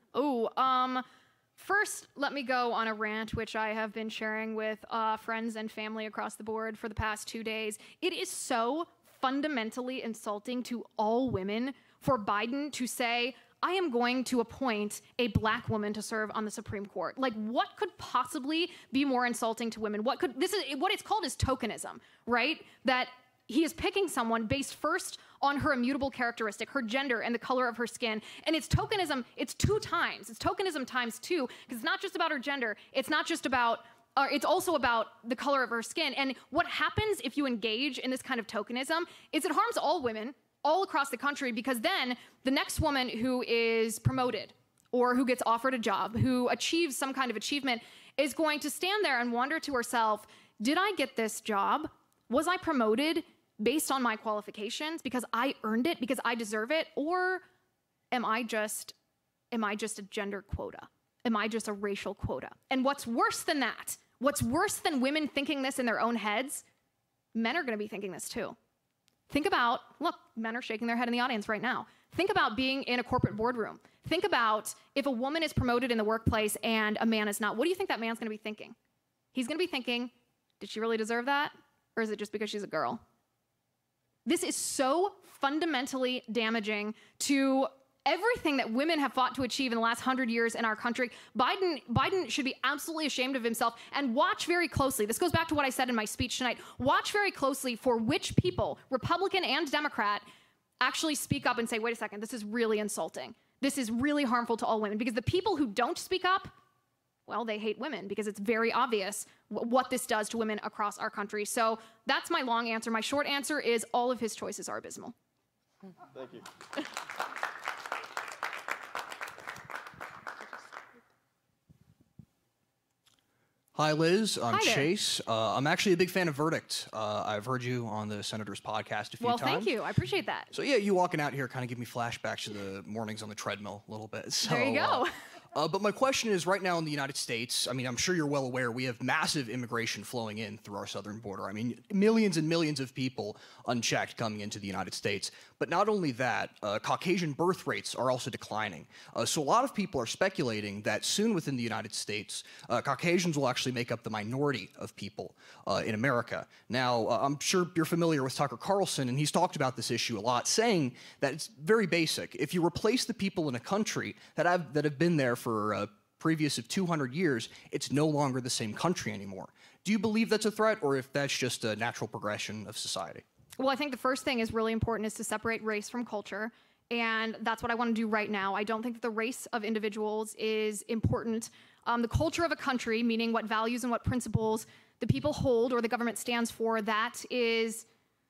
First, let me go on a rant, which I have been sharing with friends and family across the board for the past 2 days. It is so fundamentally insulting to all women for Biden to say, I am going to appoint a black woman to serve on the Supreme Court. Like, what could possibly be more insulting to women? What it's called is tokenism, right? That he is picking someone based first on her immutable characteristic, her gender and the color of her skin. And it's tokenism, it's 2 times. It's tokenism times 2, because it's not just about her gender. It's not just about, it's also about the color of her skin. And what happens if you engage in this kind of tokenism is it harms all women all across the country, because then the next woman who is promoted or who gets offered a job, who achieves some kind of achievement, is going to stand there and wonder to herself, did I get this job? Was I promoted based on my qualifications because I earned it, because I deserve it? Or am I just a gender quota? Am I just a racial quota? And what's worse than that, what's worse than women thinking this in their own heads, men are going to be thinking this too. Think about, look, men are shaking their head in the audience right now. Think about being in a corporate boardroom. Think about if a woman is promoted in the workplace and a man is not. What do you think that man's going to be thinking? He's going to be thinking, did she really deserve that? Or is it just because she's a girl? This is so fundamentally damaging to everything that women have fought to achieve in the last 100 years in our country. Biden should be absolutely ashamed of himself, and watch very closely. This goes back to what I said in my speech tonight. Watch very closely for which people, Republican and Democrat, actually speak up and say, wait a second, this is really insulting. This is really harmful to all women. Because the people who don't speak up, well, they hate women, because it's very obvious what this does to women across our country. So that's my long answer. My short answer is all of his choices are abysmal. Thank you. Hi, Liz. I'm Hi there. Chase. I'm actually a big fan of Verdict. I've heard you on the Senator's podcast a few times. Well, thank you. I appreciate that. So, yeah, you walking out here kind of give me flashbacks to the mornings on the treadmill a little bit. So, There you go. But my question is, right now in the United States, I mean, I'm sure you're well aware, we have massive immigration flowing in through our southern border. I mean, millions and millions of people unchecked coming into the United States. But not only that, Caucasian birth rates are also declining. So a lot of people are speculating that soon within the United States, Caucasians will actually make up the minority of people in America. Now, I'm sure you're familiar with Tucker Carlson, and he's talked about this issue a lot, saying that it's very basic. If you replace the people in a country that have been there for previous of 200 years, it's no longer the same country anymore. Do you believe that's a threat, or if that's just a natural progression of society? Well, I think the first thing is really important is to separate race from culture. And that's what I want to do right now. I don't think that the race of individuals is important. The culture of a country, meaning what values and what principles the people hold or the government stands for, that is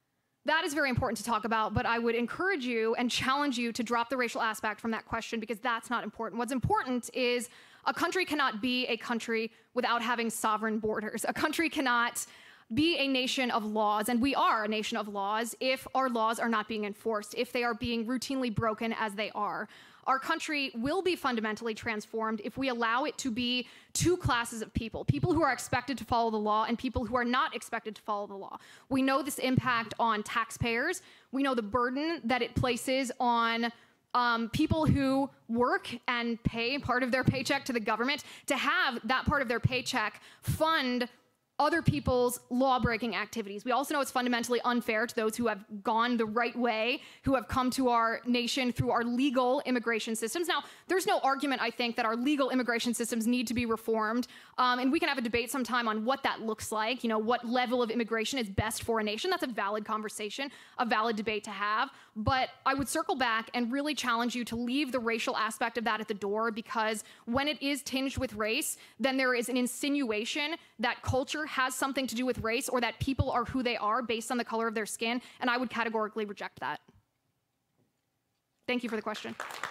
very important to talk about, but I would encourage you and challenge you to drop the racial aspect from that question, because that's not important. What's important is a country cannot be a country without having sovereign borders. A country cannot be a nation of laws, and we are a nation of laws if our laws are not being enforced, if they are being routinely broken as they are. Our country will be fundamentally transformed if we allow it to be 2 classes of people, people who are expected to follow the law and people who are not expected to follow the law. We know this impact on taxpayers. We know the burden that it places on people who work and pay part of their paycheck to the government, to have that part of their paycheck fund other people's law-breaking activities. We also know it's fundamentally unfair to those who have gone the right way, who have come to our nation through our legal immigration systems. Now, there's no argument, I think, that our legal immigration systems need to be reformed, and we can have a debate sometime on what that looks like, you know, what level of immigration is best for a nation. That's a valid conversation, a valid debate to have, but I would circle back and really challenge you to leave the racial aspect of that at the door, because when it is tinged with race, then there is an insinuation that culture has something to do with race or that people are who they are based on the color of their skin, and I would categorically reject that. Thank you for the question.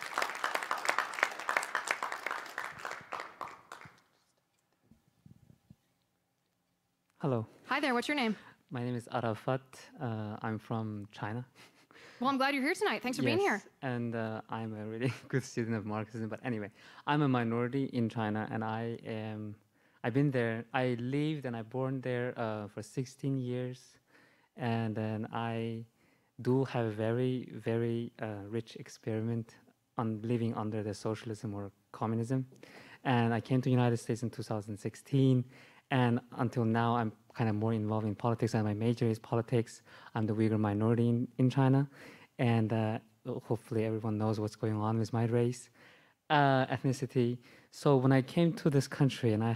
Hello, Hi there, what's your name? my name is Arafat. I'm from China. Well, I'm glad you're here tonight. Thanks for being here. And I'm a really good student of Marxism. But anyway, I'm a minority in China, and I've been there. I lived and I born there for 16 years, and then I do have a very, very rich experiment on living under the socialism or communism. And I came to the United States in 2016, and until now, I'm kind of more involved in politics, and my major is politics. I'm the Uyghur minority in China, and hopefully everyone knows what's going on with my race, ethnicity. So when I came to this country, and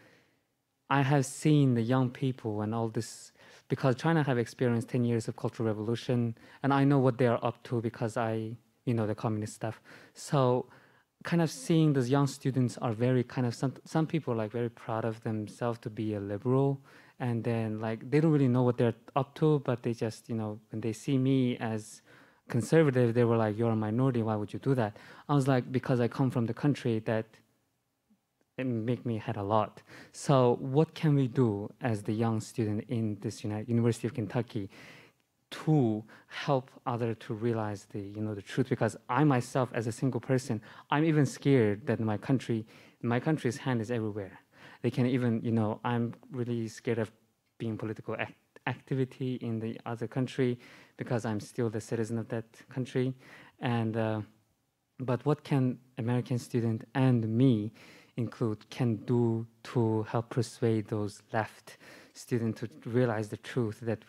I have seen the young people and all this, because China have experienced 10 years of Cultural Revolution, and I know what they are up to because the communist stuff. So kind of seeing those young students are very kind of, some people are like very proud of themselves to be a liberal, and then like they don't really know what they're up to, but they just, when they see me as conservative, they were like, you're a minority, why would you do that? I was like, because I come from the country that it make me had a lot. So what can we do as the young student in this University of Kentucky to help others to realize the truth? Because I myself, as a single person, I'm even scared that my country's hand is everywhere. They can even, I'm really scared of being political activity in the other country because I'm still the citizen of that country. And but what can American student and me can do to help persuade those left students to realize the truth that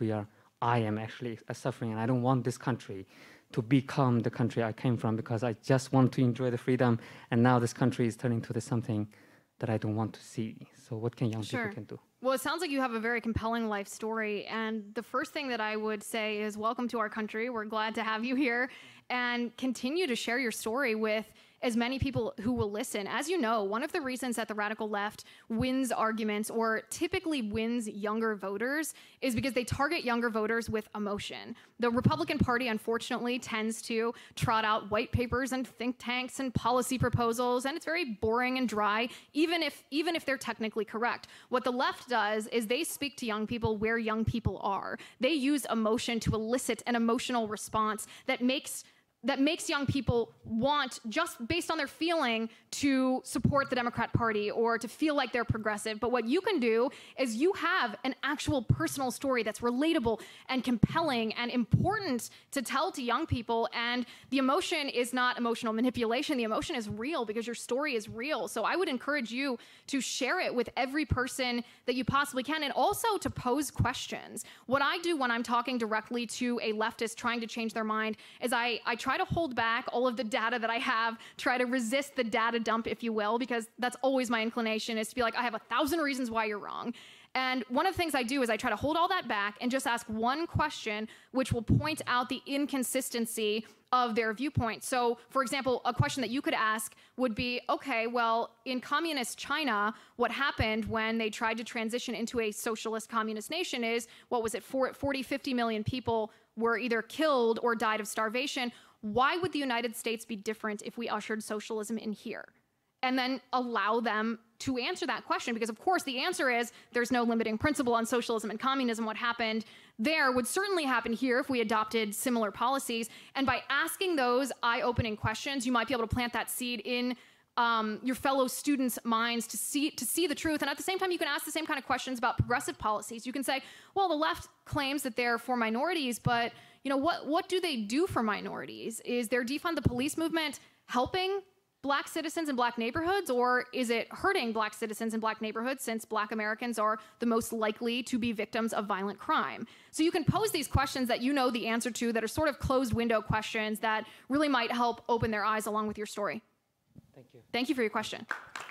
I am actually suffering, and I don't want this country to become the country I came from, because I just want to enjoy the freedom, and now this country is turning to something that I don't want to see. So what can young people can do? Well, it sounds like you have a very compelling life story, and the first thing that I would say is welcome to our country. We're glad to have you here, and continue to share your story with as many people who will listen. As you know, one of the reasons that the radical left wins arguments or typically wins younger voters is because they target younger voters with emotion. The Republican Party, unfortunately, tends to trot out white papers and think tanks and policy proposals, and it's very boring and dry, even if they're technically correct. What the left does is they speak to young people where young people are. They use emotion to elicit an emotional response that makes young people want, just based on their feeling, to support the Democrat Party or to feel like they're progressive. But what you can do is you have an actual personal story that's relatable and compelling and important to tell to young people. And the emotion is not emotional manipulation. The emotion is real because your story is real. So I would encourage you to share it with every person that you possibly can, and also to pose questions. What I do when I'm talking directly to a leftist trying to change their mind is I try to hold back all of the data that I have, try to resist the data dump, if you will, because that's always my inclination, is to be like, I have 1,000 reasons why you're wrong. And one of the things I do is I try to hold all that back and just ask one question, which will point out the inconsistency of their viewpoint. So, for example, a question that you could ask would be, okay, well, in communist China, what happened when they tried to transition into a socialist communist nation is, what was it, 40, 50 million people were either killed or died of starvation. Why would the United States be different if we ushered socialism in here? And then allow them to answer that question, because of course the answer is there's no limiting principle on socialism and communism. What happened there would certainly happen here if we adopted similar policies. And by asking those eye-opening questions, you might be able to plant that seed in your fellow students' minds to see the truth. And at the same time, you can ask the same kind of questions about progressive policies. You can say, well, the left claims that they're for minorities, but what do they do for minorities? Is their defund the police movement helping Black citizens in Black neighborhoods, or is it hurting Black citizens in Black neighborhoods, since Black Americans are the most likely to be victims of violent crime? So you can pose these questions that you know the answer to, that are sort of closed window questions that really might help open their eyes along with your story. Thank you. Thank you for your question.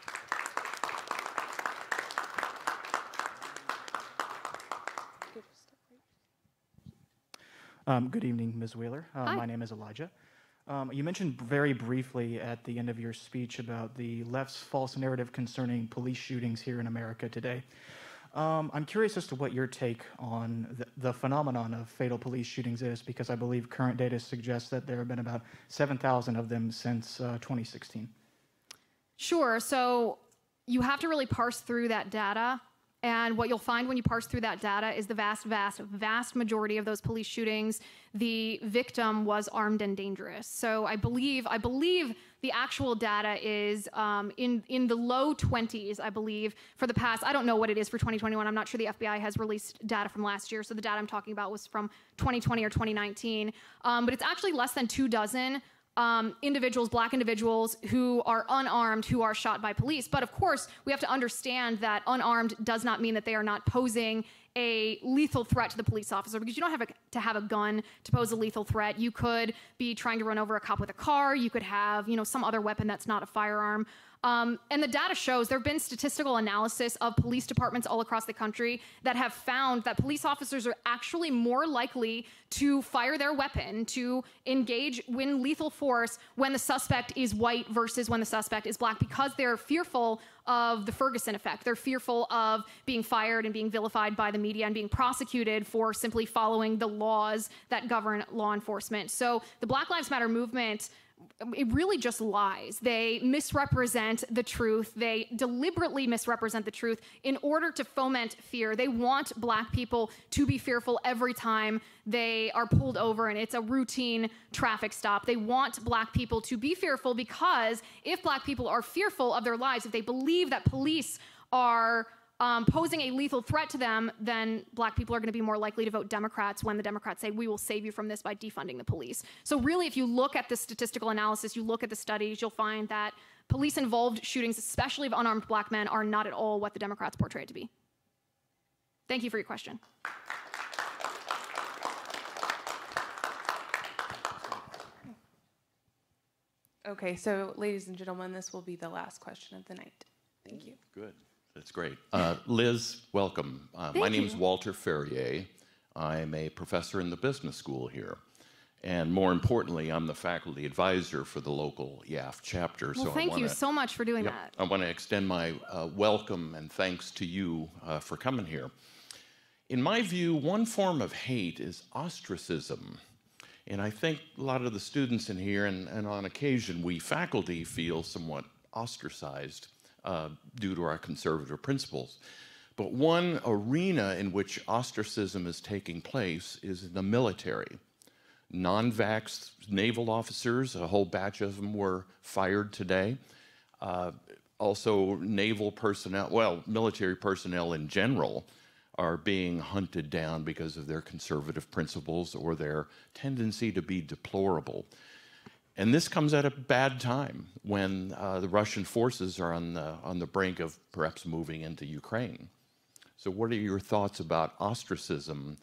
Good evening, Ms. Wheeler. My name is Elijah. You mentioned very briefly at the end of your speech about the left's false narrative concerning police shootings here in America today. I'm curious as to what your take on the phenomenon of fatal police shootings is, because I believe current data suggests that there have been about 7,000 of them since 2016. Sure. So you have to really parse through that data. And what you'll find when you parse through that data is the vast majority of those police shootings, the victim was armed and dangerous. So I believe the actual data is in the low 20s, I believe, for the past. I don't know what it is for 2021. I'm not sure the FBI has released data from last year. So the data I'm talking about was from 2020 or 2019. But it's actually less than 24 individuals, black individuals who are unarmed, who are shot by police. But of course, we have to understand that unarmed does not mean that they are not posing a lethal threat to the police officer, because you don't have to have a gun to pose a lethal threat. You could be trying to run over a cop with a car. You could have, some other weapon that's not a firearm. And the data shows there have been statistical analysis of police departments all across the country that have found that police officers are actually more likely to fire their weapon, to engage in lethal force when the suspect is white versus when the suspect is black, because they're fearful of the Ferguson effect. They're fearful of being fired and being vilified by the media and being prosecuted for simply following the laws that govern law enforcement. So the Black Lives Matter movement, it really just lies. They misrepresent the truth. They deliberately misrepresent the truth in order to foment fear. They want black people to be fearful every time they are pulled over and it's a routine traffic stop. They want black people to be fearful because if black people are fearful of their lives, if they believe that police are posing a lethal threat to them, then black people are going to be more likely to vote Democrats when the Democrats say, we will save you from this by defunding the police. So really, if you look at the statistical analysis, you look at the studies, you'll find that police-involved shootings, especially of unarmed black men, are not at all what the Democrats portray it to be. Thank you for your question. Okay, so ladies and gentlemen, this will be the last question of the night. Thank you. Good. That's great. Liz, welcome. My name is Walter Ferrier. I'm a professor in the business school here. And more importantly, I'm the faculty advisor for the local YAF chapter. Well, thank you so much for doing that. I want to extend my welcome and thanks to you for coming here. In my view, one form of hate is ostracism. And I think a lot of the students in here, and on occasion, we faculty feel somewhat ostracized due to our conservative principles. But one arena in which ostracism is taking place is in the military. Non-vax naval officers, a whole batch of them were fired today. Also, naval personnel, well, military personnel in general, are being hunted down because of their conservative principles or their tendency to be deplorable. And this comes at a bad time when the Russian forces are on the brink of perhaps moving into Ukraine. So what are your thoughts about ostracism,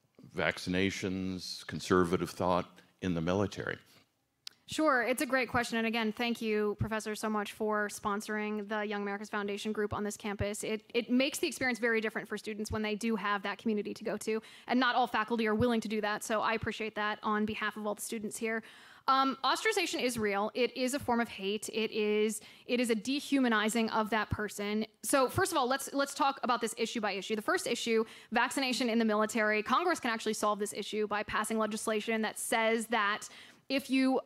vaccinations, conservative thought in the military? Sure, it's a great question. And again, thank you, Professor, so much for sponsoring the Young America's Foundation group on this campus. It makes the experience very different for students when they do have that community to go to. And not all faculty are willing to do that. So I appreciate that on behalf of all the students here. Ostracization is real. It is a form of hate. It is a dehumanizing of that person. So first of all, let's talk about this issue by issue. The first issue, vaccination in the military. Congress can actually solve this issue by passing legislation that says that if you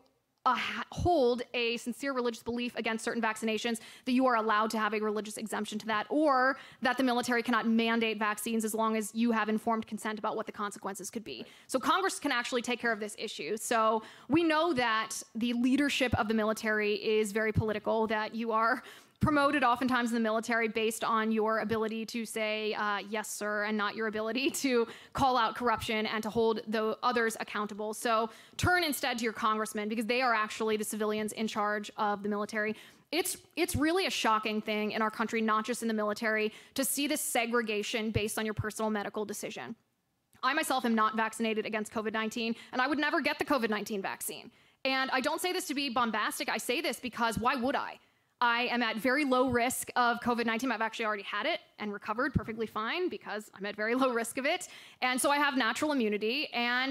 hold a sincere religious belief against certain vaccinations, that you are allowed to have a religious exemption to that, or that the military cannot mandate vaccines as long as you have informed consent about what the consequences could be. So Congress can actually take care of this issue. So we know that the leadership of the military is very political, that you are promoted oftentimes in the military based on your ability to say yes, sir, and not your ability to call out corruption and to hold the others accountable. So turn instead to your congressmen, because they are actually the civilians in charge of the military. It's really a shocking thing in our country, not just in the military, to see this segregation based on your personal medical decision. I myself am not vaccinated against COVID-19, and I would never get the COVID-19 vaccine. And I don't say this to be bombastic. I say this because why would I? I am at very low risk of COVID-19. I've actually already had it and recovered perfectly fine because I'm at very low risk of it. And so I have natural immunity. And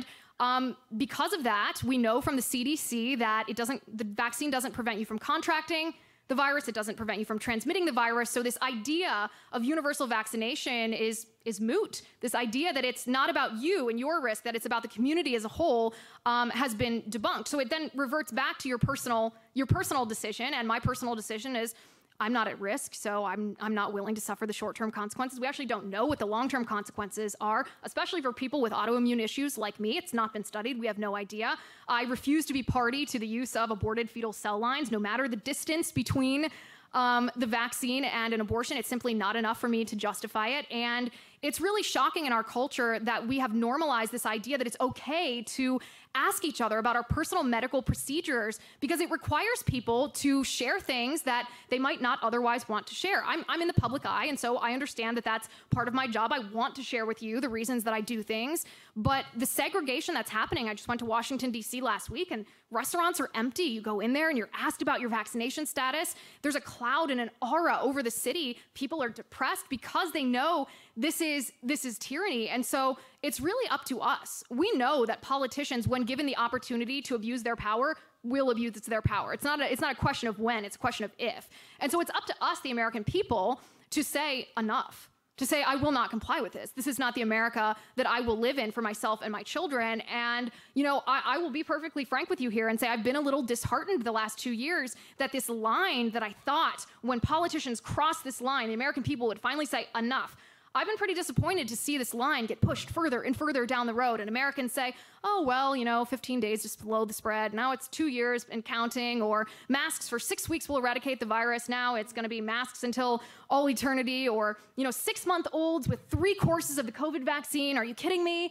because of that, we know from the CDC that the vaccine doesn't prevent you from contracting the virus. It doesn't prevent you from transmitting the virus. So this idea of universal vaccination is moot. This idea that it's not about you and your risk, that it's about the community as a whole, has been debunked. So it then reverts back to your personal decision. And my personal decision is, I'm not at risk, so I'm not willing to suffer the short-term consequences. We actually don't know what the long-term consequences are, especially for people with autoimmune issues like me. It's not been studied. We have no idea. I refuse to be party to the use of aborted fetal cell lines, no matter the distance between the vaccine and an abortion. It's simply not enough for me to justify it. And it's really shocking in our culture that we have normalized this idea that it's okay to ask each other about our personal medical procedures because it requires people to share things that they might not otherwise want to share. I'm in the public eye, and so I understand that that's part of my job. I want to share with you the reasons that I do things, but the segregation that's happening, I just went to Washington, D.C. last week, and restaurants are empty. You go in there and you're asked about your vaccination status. There's a cloud and an aura over the city. People are depressed because they know this is tyranny. And so it's really up to us. We know that politicians, when given the opportunity to abuse their power, will abuse their power. It's not a question of when, it's a question of if. And so it's up to us, the American people, to say enough. To say, I will not comply with this. This is not the America that I will live in for myself and my children. And, you know, I will be perfectly frank with you here and say I've been a little disheartened the last 2 years that this line that I thought when politicians cross this line, the American people would finally say enough. I've been pretty disappointed to see this line get pushed further and further down the road, and Americans say, oh, well, you know, 15 days to slow the spread. Now it's 2 years and counting, or masks for 6 weeks will eradicate the virus. Now it's going to be masks until all eternity, or, you know, 6-month-olds with 3 courses of the COVID vaccine. Are you kidding me?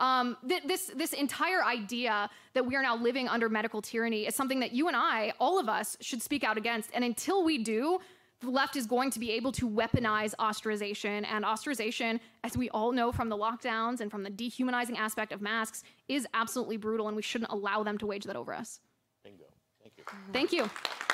This entire idea that we are now living under medical tyranny is something that you and I, all of us, should speak out against. And until we do, the left is going to be able to weaponize ostracization, and ostracization, as we all know from the lockdowns and from the dehumanizing aspect of masks, is absolutely brutal, and we shouldn't allow them to wage that over us. Bingo. Thank you. Thank you.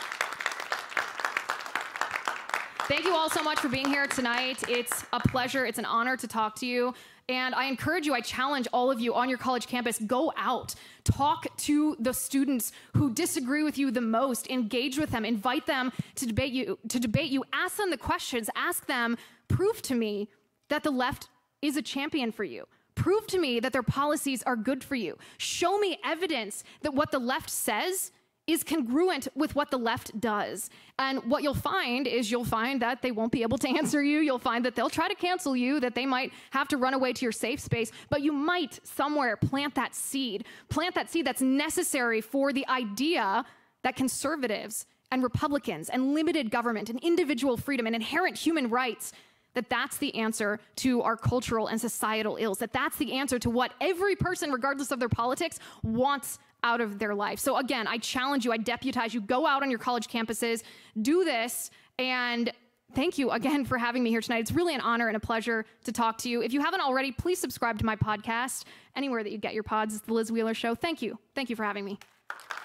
Thank you all so much for being here tonight. It's a pleasure. It's an honor to talk to you. And I encourage you, I challenge all of you on your college campus, go out, talk to the students who disagree with you the most, engage with them, invite them to debate you, ask them the questions, ask them, prove to me that the left is a champion for you. Prove to me that their policies are good for you. Show me evidence that what the left says is congruent with what the left does. And what you'll find is that they won't be able to answer you. You'll find that they'll try to cancel you, that they might have to run away to your safe space, but you might somewhere plant that seed that's necessary for the idea that conservatives and Republicans and limited government and individual freedom and inherent human rights, that's the answer to our cultural and societal ills, that's the answer to what every person, regardless of their politics, wants out of their life. So again, I challenge you, I deputize you, go out on your college campuses, do this, and thank you again for having me here tonight. It's really an honor and a pleasure to talk to you. If you haven't already, please subscribe to my podcast anywhere that you get your pods. It's The Liz Wheeler Show. Thank you. Thank you for having me.